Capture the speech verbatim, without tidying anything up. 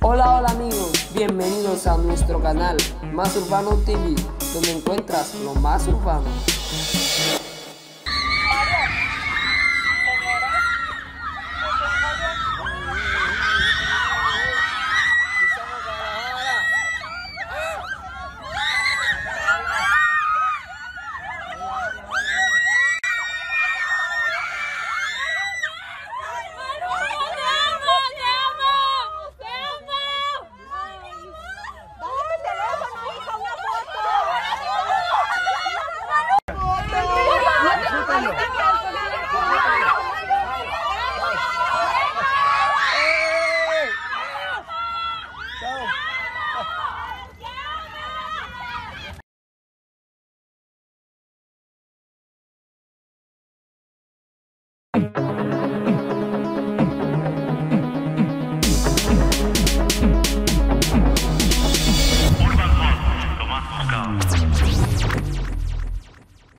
Hola, hola amigos, bienvenidos a nuestro canal Más Urbano T V, donde encuentras lo más urbano. Chao.